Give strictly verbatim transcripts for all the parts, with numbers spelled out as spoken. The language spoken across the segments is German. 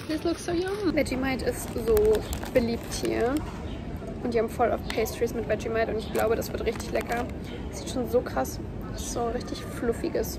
This looks so yum. Vegemite ist so beliebt hier. Und die haben voll auf Pastries mit Vegemite und ich glaube, das wird richtig lecker. Sieht schon so krass, so richtig fluffiges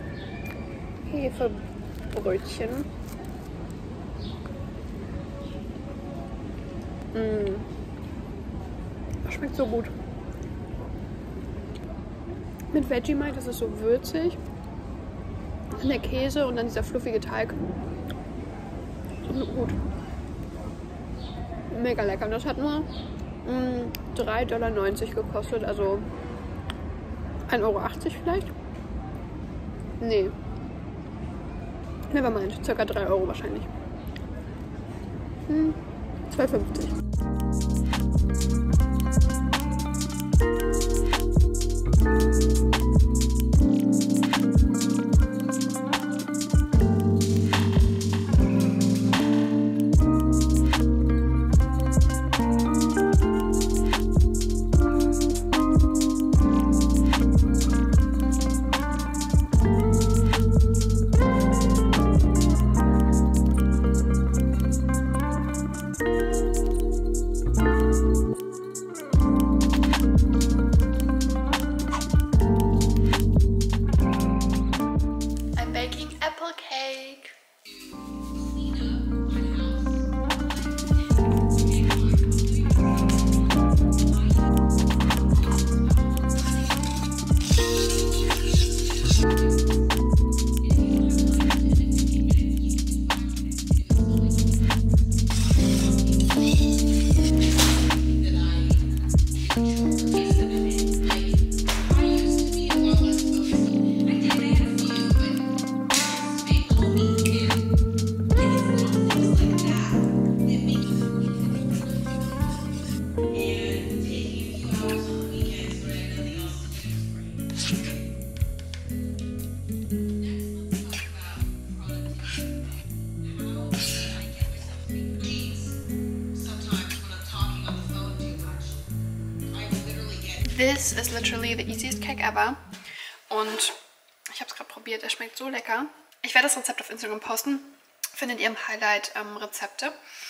Hefebrötchen. Mmh. Das schmeckt so gut. Mit Vegemite ist es so würzig. Und der Käse und dann dieser fluffige Teig. Gut. Mega lecker. Und das hat nur mm, drei Dollar neunzig gekostet. Also ein Euro achtzig vielleicht? Nee. Nevermind. Circa drei Euro wahrscheinlich. Hm. zwei fünfzig. This is literally the easiest cake ever. Und ich habe es gerade probiert, es schmeckt so lecker. Ich werde das Rezept auf Instagram posten. Findet ihr im Highlight ähm, Rezepte.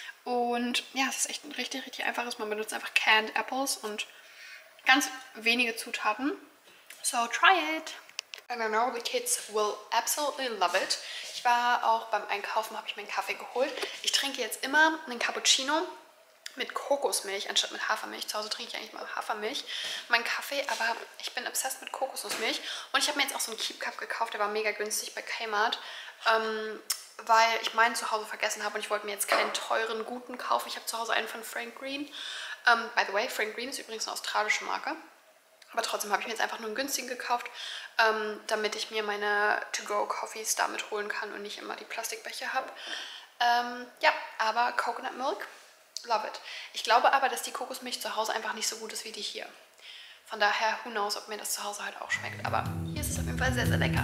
Und ja, es ist echt ein richtig, richtig einfaches. Man benutzt einfach canned apples und ganz wenige Zutaten. So try it. And I know the kids will absolutely love it. Ich war auch beim Einkaufen, habe ich meinen Kaffee geholt. Ich trinke jetzt immer einen Cappuccino mit Kokosmilch anstatt mit Hafermilch. Zu Hause trinke ich eigentlich mal Hafermilch, meinen Kaffee, aber ich bin obsessed mit Kokosnussmilch. Und ich habe mir jetzt auch so einen Keep Cup gekauft, der war mega günstig bei Kmart, ähm, weil ich meinen zu Hause vergessen habe und ich wollte mir jetzt keinen teuren, guten kaufen. Ich habe zu Hause einen von Frank Green. Ähm, by the way, Frank Green ist übrigens eine australische Marke. Aber trotzdem habe ich mir jetzt einfach nur einen günstigen gekauft, ähm, damit ich mir meine To-Go-Coffees damit holen kann und nicht immer die Plastikbecher habe. Ähm, ja, aber Coconut Milk, love it. Ich glaube aber, dass die Kokosmilch zu Hause einfach nicht so gut ist wie die hier. Von daher, who knows, ob mir das zu Hause halt auch schmeckt. Aber hier ist es auf jeden Fall sehr, sehr lecker.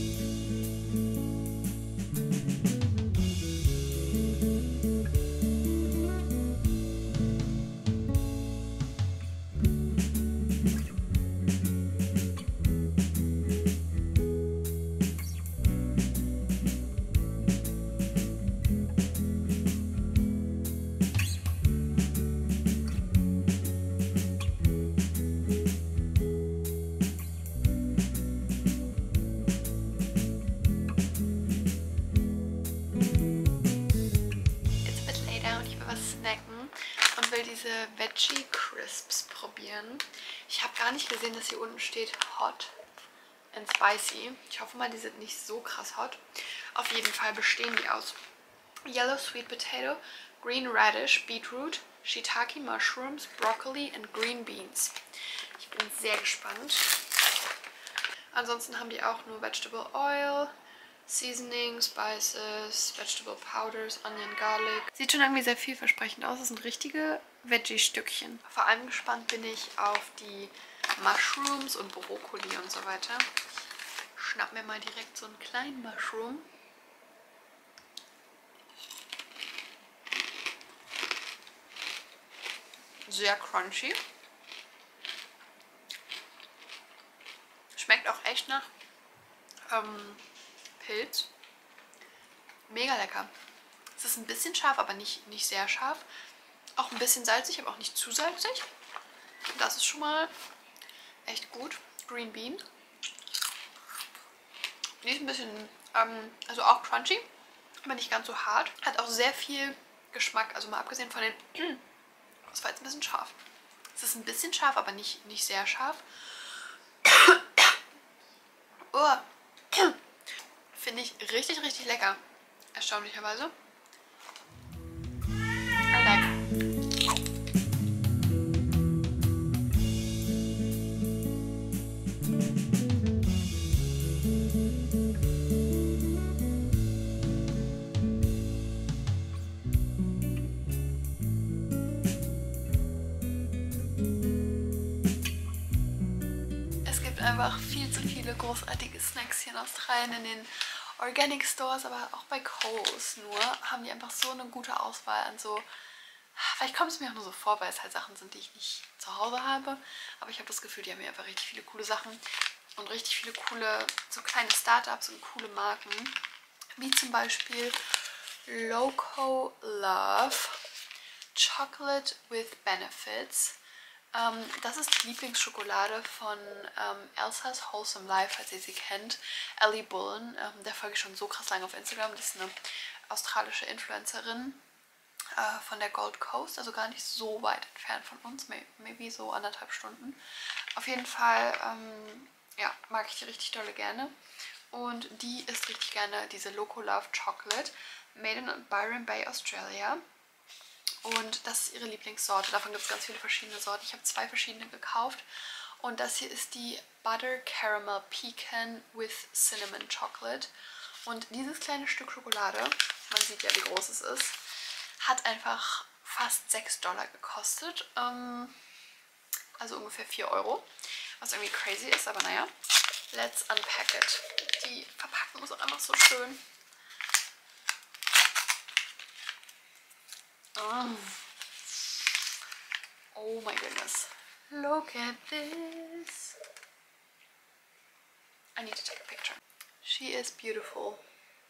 Diese Veggie Crisps probieren. Ich habe gar nicht gesehen, dass hier unten steht Hot and Spicy. Ich hoffe mal, die sind nicht so krass hot. Auf jeden Fall bestehen die aus Yellow Sweet Potato, Green Radish, Beetroot, Shiitake Mushrooms, Broccoli and Green Beans. Ich bin sehr gespannt. Ansonsten haben die auch nur Vegetable Oil, Seasoning, Spices, Vegetable Powders, Onion, Garlic. Sieht schon irgendwie sehr vielversprechend aus. Das sind richtige Veggie-Stückchen. Vor allem gespannt bin ich auf die Mushrooms und Brokkoli und so weiter. Ich schnapp mir mal direkt so einen kleinen Mushroom. Sehr crunchy. Schmeckt auch echt nach ähm, Pilz. Mega lecker. Es ist ein bisschen scharf, aber nicht, nicht sehr scharf. Auch ein bisschen salzig, aber auch nicht zu salzig. Das ist schon mal echt gut. Green Bean. Die ist ein bisschen, ähm, also auch crunchy, aber nicht ganz so hart. Hat auch sehr viel Geschmack, also mal abgesehen von den... Das war jetzt ein bisschen scharf. Es ist ein bisschen scharf, aber nicht, nicht sehr scharf. Oh. Finde ich richtig, richtig lecker. Erstaunlicherweise. I like. Es gibt einfach viel zu viele großartige Snacks hier in Australien in den Organic Stores, aber auch bei Coles nur haben die einfach so eine gute Auswahl an so... Vielleicht kommt es mir auch nur so vor, weil es halt Sachen sind, die ich nicht zu Hause habe. Aber ich habe das Gefühl, die haben hier einfach richtig viele coole Sachen und richtig viele coole, so kleine Startups und coole Marken. Wie zum Beispiel Loco Love Chocolate with Benefits. Ähm, das ist die Lieblingsschokolade von ähm, Elsa's Wholesome Life, falls ihr sie kennt. Ellie Bullen, ähm, der folge ich schon so krass lange auf Instagram. Das ist eine australische Influencerin äh, von der Gold Coast, also gar nicht so weit entfernt von uns, maybe so anderthalb Stunden. Auf jeden Fall, ähm, ja, mag ich die richtig dolle gerne. Und die isst richtig gerne diese Loco Love Chocolate, made in Byron Bay, Australia. Und das ist ihre Lieblingssorte. Davon gibt es ganz viele verschiedene Sorten. Ich habe zwei verschiedene gekauft. Und das hier ist die Butter Caramel Pecan with Cinnamon Chocolate. Und dieses kleine Stück Schokolade, man sieht ja, wie groß es ist, hat einfach fast sechs Dollar gekostet. Ähm, also ungefähr vier Euro. Was irgendwie crazy ist, aber naja. Let's unpack it. Die Verpackung ist auch einfach so schön. Oh. Oh my goodness. Look at this. I need to take a picture. She is beautiful.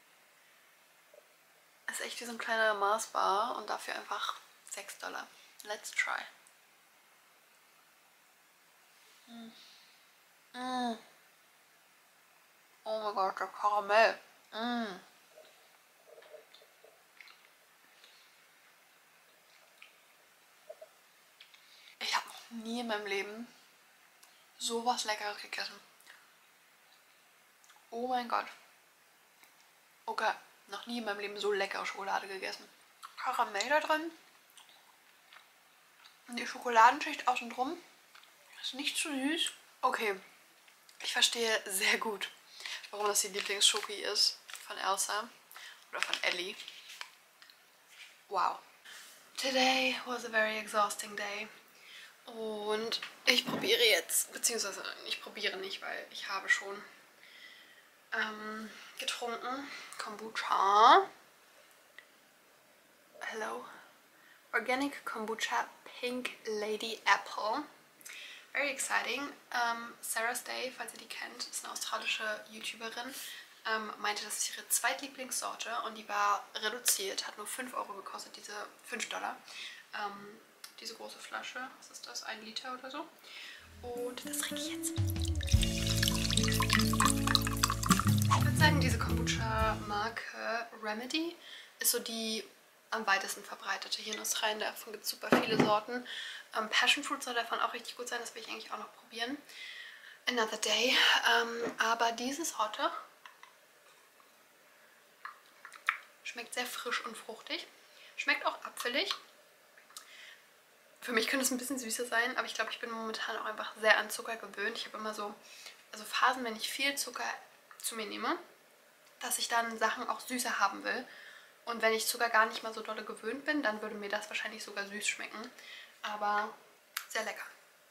Ist echt wie so ein kleiner Mars-Bar und dafür einfach sechs Dollar. Let's try. Mm. Mm. Oh mein Gott, der Karamell. Mm. Ich habe noch nie in meinem Leben sowas Leckeres gegessen. Oh mein Gott. Okay, noch nie in meinem Leben so leckere Schokolade gegessen. Karamell da drin. Und die Schokoladenschicht außen drum. Ist nicht zu süß. Okay, ich verstehe sehr gut, warum das die Lieblingsschoki ist von Elsa oder von Ellie. Wow. Today was a very exhausting day. Und ich probiere jetzt, beziehungsweise ich probiere nicht, weil ich habe schon ähm, getrunken. Kombucha. Hello. Organic Kombucha Pink Lady Apple. Very exciting. Um, Sarah's Day, falls ihr die kennt, ist eine australische YouTuberin, ähm, meinte, das ist ihre zweitlieblingssorte und die war reduziert, hat nur fünf Euro gekostet, diese fünf Dollar. Ähm, diese große Flasche, was ist das, ein Liter oder so. Und das trinke ich jetzt. Ich würde sagen, diese Kombucha-Marke Remedy ist so die am weitesten verbreitete hier in Australien. Davon gibt es super viele Sorten. Ähm, Passion Fruit soll davon auch richtig gut sein, das will ich eigentlich auch noch probieren. Another day. Ähm, aber diese Sorte schmeckt sehr frisch und fruchtig. Schmeckt auch apfelig. Für mich könnte es ein bisschen süßer sein, aber ich glaube, ich bin momentan auch einfach sehr an Zucker gewöhnt. Ich habe immer so, also Phasen, wenn ich viel Zucker zu mir nehme, dass ich dann Sachen auch süßer haben will. Und wenn ich Zucker gar nicht mal so dolle gewöhnt bin, dann würde mir das wahrscheinlich sogar süß schmecken. Aber sehr lecker.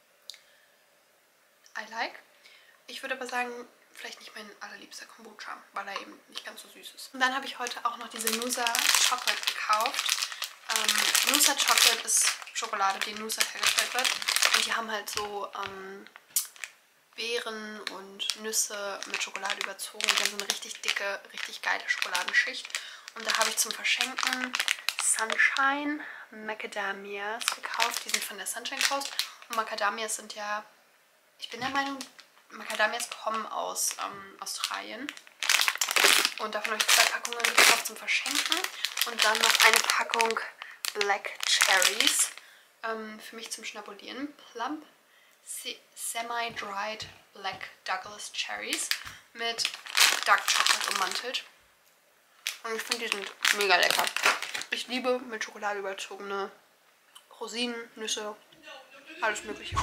I like. Ich würde aber sagen, vielleicht nicht mein allerliebster Kombucha, weil er eben nicht ganz so süß ist. Und dann habe ich heute auch noch diese Noosa Chocolate gekauft. Ähm, Noosa Chocolate ist Schokolade, die in Noosa hergestellt wird. Und die haben halt so ähm, Beeren und Nüsse mit Schokolade überzogen. Die haben so eine richtig dicke, richtig geile Schokoladenschicht. Und da habe ich zum Verschenken Sunshine Macadamias gekauft. Die sind von der Sunshine Coast. Und Macadamias sind ja, ich bin der Meinung, Macadamias kommen aus ähm, Australien. Und davon habe ich zwei Packungen gekauft zum Verschenken. Und dann noch eine Packung Black Cherries ähm, für mich zum Schnabulieren. Plump Semi-Dried Black Douglas Cherries mit Dark Chocolate ummantelt. Und ich finde, die sind mega lecker. Ich liebe mit Schokolade überzogene Rosinen, Nüsse, alles mögliche.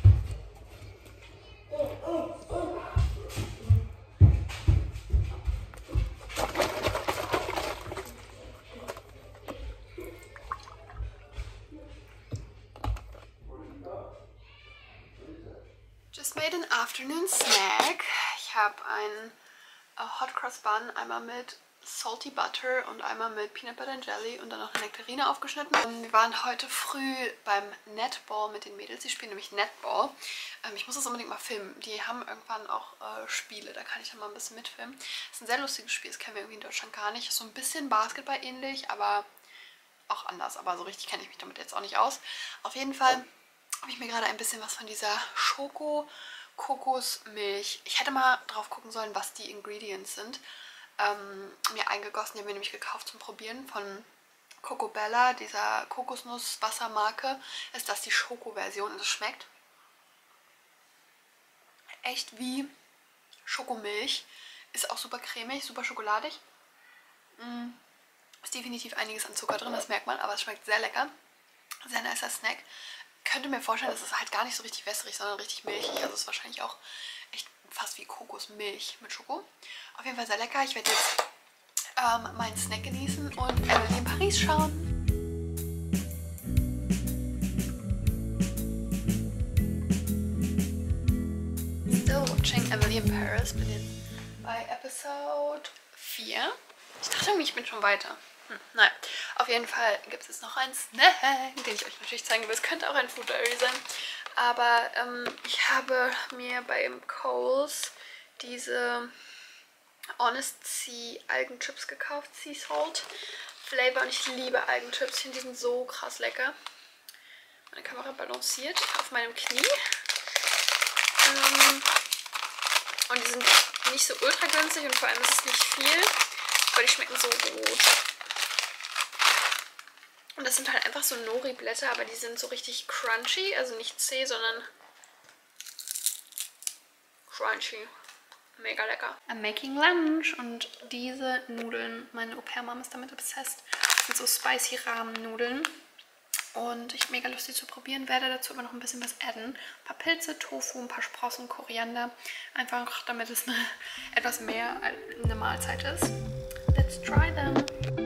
Just made an afternoon snack. Ich habe einen Hot Cross Bun, einmal mit Salty Butter und einmal mit Peanut Butter and Jelly und dann noch eine Nektarine aufgeschnitten. Wir waren heute früh beim Netball mit den Mädels. Die spielen nämlich Netball. Ich muss das unbedingt mal filmen. Die haben irgendwann auch äh, Spiele, da kann ich dann mal ein bisschen mitfilmen. Das ist ein sehr lustiges Spiel, das kennen wir irgendwie in Deutschland gar nicht. Ist so ein bisschen Basketball ähnlich, aber auch anders. Aber so richtig kenne ich mich damit jetzt auch nicht aus. Auf jeden Fall habe ich mir gerade ein bisschen was von dieser Schoko-Kokosmilch, ich hätte mal drauf gucken sollen, was die Ingredients sind, ähm, mir eingegossen. Die haben wir nämlich gekauft zum Probieren von Coco Bella, dieser Kokosnuss-Wassermarke. Ist das die Schoko-Version und es schmeckt echt wie Schokomilch. Ist auch super cremig, super schokoladig. Mm. Ist definitiv einiges an Zucker drin, das merkt man, aber es schmeckt sehr lecker. Sehr nicer Snack. Könnte mir vorstellen, dass es halt gar nicht so richtig wässrig, sondern richtig milchig. Also es ist wahrscheinlich auch echt fast wie Kokosmilch mit Schoko. Auf jeden Fall sehr lecker. Ich werde jetzt ähm, meinen Snack genießen und Emily in Paris schauen. Still watching Emily in Paris. Bin jetzt bei Episode vier. Ich dachte irgendwie, ich bin schon weiter. Hm, naja, auf jeden Fall gibt es jetzt noch einen Snack, den ich euch natürlich zeigen will. Es könnte auch ein Food Diary sein. Aber ähm, ich habe mir beim Coles diese Honest Sea Algenchips gekauft. Sea Salt Flavor. Und ich liebe Algenchips. Ich finde, die sind so krass lecker. Meine Kamera balanciert auf meinem Knie. Ähm, und die sind nicht so ultra günstig und vor allem ist es nicht viel. Aber die schmecken so gut. Und das sind halt einfach so Nori-Blätter, aber die sind so richtig crunchy. Also nicht zäh, sondern crunchy. Mega lecker. I'm making lunch. Und diese Nudeln, meine Au-pair-Mom ist damit obsessed. Das sind so spicy Rahmennudeln. Und ich habe mega Lust, die zu probieren. Werde dazu aber noch ein bisschen was adden. Ein paar Pilze, Tofu, ein paar Sprossen, Koriander. Einfach damit es eine, etwas mehr eine Mahlzeit ist. Let's try them.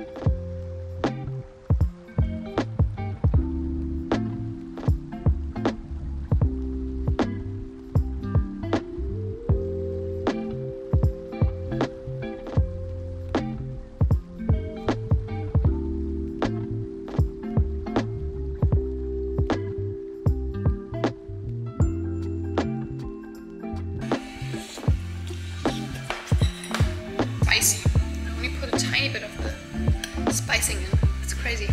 Spicy. I only put a tiny bit of the spicing in. It's crazy.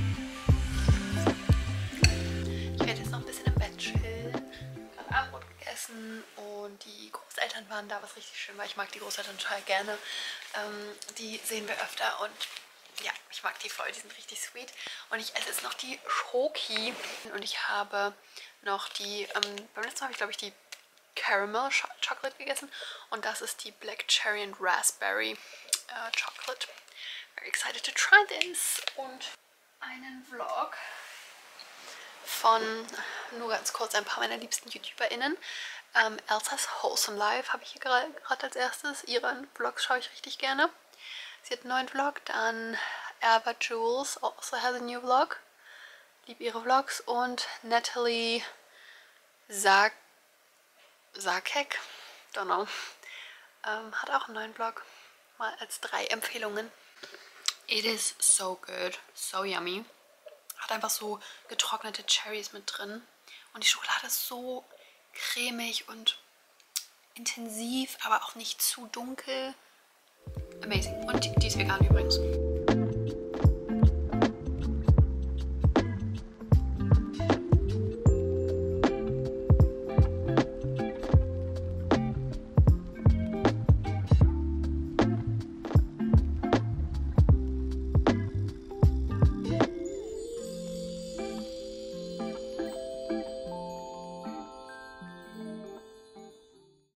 Ich werde jetzt noch ein bisschen im Bett chillen. Gerade Abendbrot gegessen und die Großeltern waren da, was richtig schön war. Ich mag die Großeltern total gerne. Ähm, die sehen wir öfter und ja, ich mag die voll. Die sind richtig sweet. Und ich esse jetzt noch die Schoki und ich habe noch die, ähm, beim letzten Mal habe ich glaube ich die Caramel Chocolate gegessen und das ist die Black Cherry and Raspberry uh, Chocolate. Very excited to try this. Und einen Vlog von, nur ganz kurz, ein paar meiner liebsten YouTuberInnen. Ähm, Elsa's Wholesome Life habe ich hier gerade als erstes. Ihren Vlogs schaue ich richtig gerne. Sie hat einen neuen Vlog. Dann Ava Jules also has a new vlog. Liebe ihre Vlogs. Und Natalie Sark Sarkek, don't know, ähm, hat auch einen neuen Vlog, mal als drei Empfehlungen. It is so good, so yummy. Hat einfach so getrocknete Cherries mit drin und die Schokolade ist so cremig und intensiv, aber auch nicht zu dunkel. Amazing. Und die, die ist vegan übrigens.